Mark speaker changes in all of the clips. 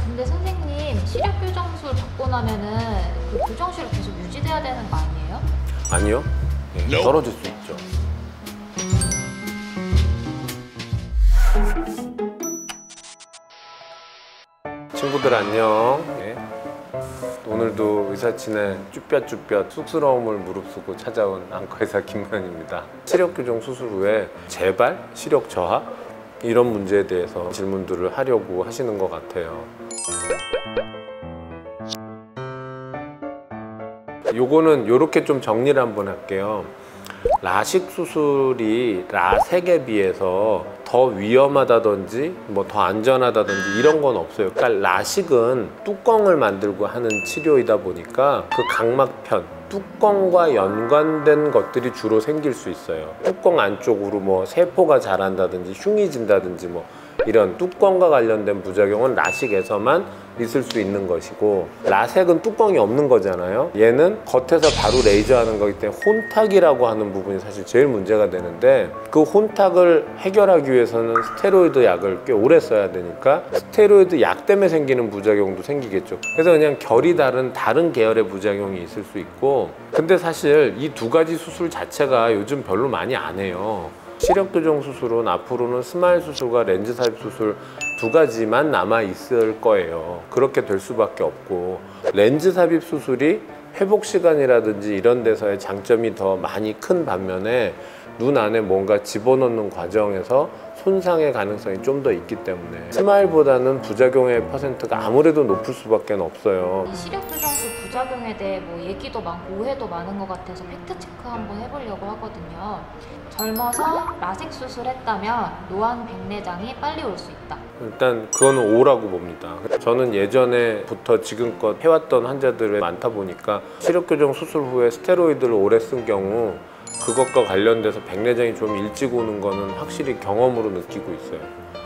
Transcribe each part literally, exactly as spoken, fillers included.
Speaker 1: 근데 선생님, 시력 교정술 받고 나면은 그 교정실을 계속 유지돼야 되는 거 아니에요?
Speaker 2: 아니요. 네, 떨어질 수 있죠. 친구들 안녕. 네. 오늘도 의사친의 쭈뼛쭈뼛 쑥스러움을 무릅쓰고 찾아온 안과의사 김만입니다. 시력교정 수술 후에 재발, 시력 저하 이런 문제에 대해서 질문들을 하려고 하시는 것 같아요. 요거는 요렇게 좀 정리를 한번 할게요. 라식 수술이 라섹에 비해서 더 위험하다든지 뭐 더 안전하다든지 이런 건 없어요. 그러니까 라식은 뚜껑을 만들고 하는 치료이다 보니까 그 각막편, 뚜껑과 연관된 것들이 주로 생길 수 있어요. 뚜껑 안쪽으로 뭐 세포가 자란다든지 흉이 진다든지 뭐 이런 뚜껑과 관련된 부작용은 라식에서만 있을 수 있는 것이고, 라섹은 뚜껑이 없는 거잖아요. 얘는 겉에서 바로 레이저하는 거기 때문에 혼탁이라고 하는 부분이 사실 제일 문제가 되는데, 그 혼탁을 해결하기 위해서는 스테로이드 약을 꽤 오래 써야 되니까 스테로이드 약 때문에 생기는 부작용도 생기겠죠. 그래서 그냥 결이 다른 다른 계열의 부작용이 있을 수 있고, 근데 사실 이 두 가지 수술 자체가 요즘 별로 많이 안 해요. 시력교정 수술은 앞으로는 스마일 수술과 렌즈 삽입 수술 두 가지만 남아 있을 거예요. 그렇게 될 수밖에 없고, 렌즈 삽입 수술이 회복 시간이라든지 이런 데서의 장점이 더 많이 큰 반면에 눈 안에 뭔가 집어넣는 과정에서 손상의 가능성이 좀 더 있기 때문에 스마일보다는 부작용의 퍼센트가 아무래도 높을 수밖에 없어요.
Speaker 1: 이 시력교정술 부작용에 대해 뭐 얘기도 많고 오해도 많은 것 같아서 팩트체크 한번 해보려고 하거든요. 젊어서 라식 수술했다면 노안 백내장이 빨리 올 수 있다.
Speaker 2: 일단 그거는 오라고 봅니다. 저는 예전에부터 지금껏 해왔던 환자들이 많다 보니까 시력교정 수술 후에 스테로이드를 오래 쓴 경우 그것과 관련돼서 백내장이 좀 일찍 오는 거는 확실히 경험으로 느끼고 있어요.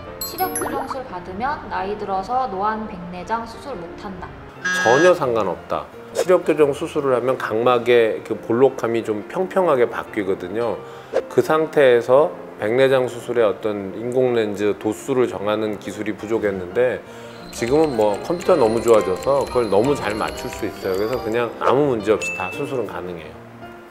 Speaker 1: 시력교정술 받으면 나이 들어서 노안 백내장 수술 못한다.
Speaker 2: 전혀 상관없다. 시력교정 수술을 하면 각막의 그 볼록함이 좀 평평하게 바뀌거든요. 그 상태에서 백내장 수술의 어떤 인공렌즈 도수를 정하는 기술이 부족했는데, 지금은 뭐 컴퓨터 너무 좋아져서 그걸 너무 잘 맞출 수 있어요. 그래서 그냥 아무 문제 없이 다 수술은 가능해요.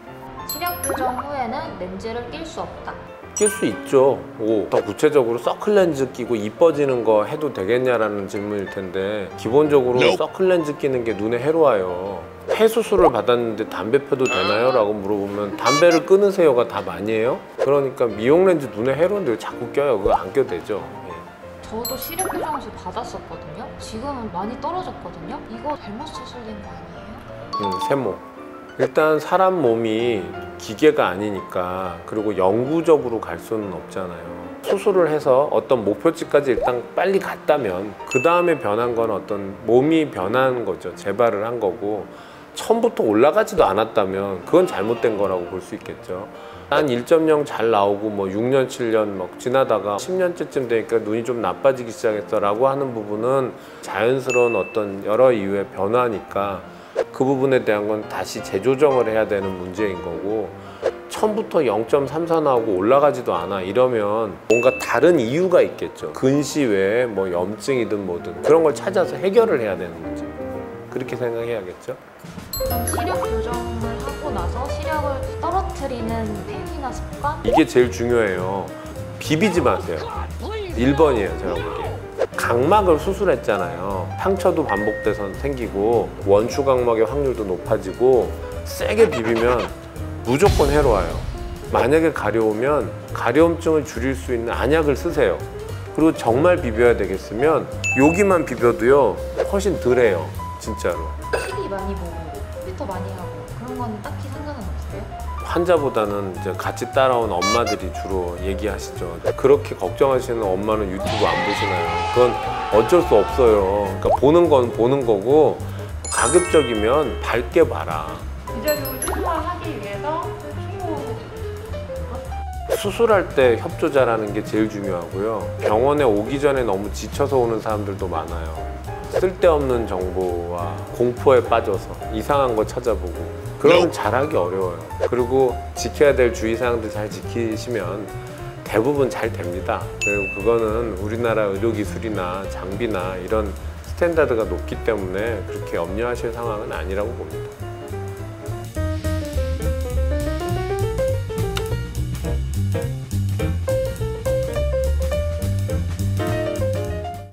Speaker 1: 시력교정 후에는 렌즈를 낄 수 없다.
Speaker 2: 낄 수 있죠. 오, 더 구체적으로 서클렌즈 끼고 이뻐지는 거 해도 되겠냐라는 질문일 텐데, 기본적으로 서클렌즈 끼는 게 눈에 해로워요. 폐수술을 받았는데 담배 펴도 되나요? 라고 물어보면 담배를 끊으세요가 답 아니에요? 그러니까 미용렌즈 눈에 해로운데 왜 자꾸 껴요? 그거 안 껴도 되죠.
Speaker 1: 저도 시력교정술 받았었거든요. 지금은 많이 떨어졌거든요. 이거 잘못 수술된 거 아니에요?
Speaker 2: 음, 세모. 일단 사람 몸이 기계가 아니니까, 그리고 영구적으로 갈 수는 없잖아요. 수술을 해서 어떤 목표치까지 일단 빨리 갔다면 그 다음에 변한 건 어떤 몸이 변한 거죠. 재발을 한 거고, 처음부터 올라가지도 않았다면 그건 잘못된 거라고 볼 수 있겠죠. 난 일 점 영 잘 나오고 뭐 육 년, 칠 년 막 지나다가 십 년째쯤 되니까 눈이 좀 나빠지기 시작했어 라고 하는 부분은 자연스러운 어떤 여러 이유의 변화니까 그 부분에 대한 건 다시 재조정을 해야 되는 문제인 거고, 처음부터 영 점 삼사 나오고 올라가지도 않아 이러면 뭔가 다른 이유가 있겠죠. 근시 외에 뭐 염증이든 뭐든 그런 걸 찾아서 해결을 해야 되는 문제. 그렇게 생각해야겠죠.
Speaker 1: 그럼 시력 교정을 하고 나서 시력을 떨어뜨리는 행위나 습관?
Speaker 2: 이게 제일 중요해요. 비비지 마세요. 일 번이에요, 제가 보기에. 각막을 수술했잖아요. 상처도 반복돼서 생기고 원추 각막의 확률도 높아지고, 세게 비비면 무조건 해로워요. 만약에 가려우면 가려움증을 줄일 수 있는 안약을 쓰세요. 그리고 정말 비벼야 되겠으면 여기만 비벼도요 훨씬 덜해요, 진짜로.
Speaker 1: 티비 많이 보고 컴퓨터 많이 하고 그런 건 딱히 상관은 없어요?
Speaker 2: 환자보다는 이제 같이 따라온 엄마들이 주로 얘기하시죠. 그렇게 걱정하시는 엄마는 유튜브 안 보시나요? 그건 어쩔 수 없어요. 그러니까 보는 건 보는 거고, 가급적이면 밝게 봐라.
Speaker 3: 부작용을 최소화하기 위해서 충고
Speaker 2: 수술할 때 협조자라는 게 제일 중요하고요. 병원에 오기 전에 너무 지쳐서 오는 사람들도 많아요. 쓸데없는 정보와 공포에 빠져서 이상한 거 찾아보고, 그러면 잘하기 어려워요. 그리고 지켜야 될 주의사항들 잘 지키시면 대부분 잘 됩니다. 그리고 그거는 우리나라 의료기술이나 장비나 이런 스탠다드가 높기 때문에 그렇게 염려하실 상황은 아니라고 봅니다.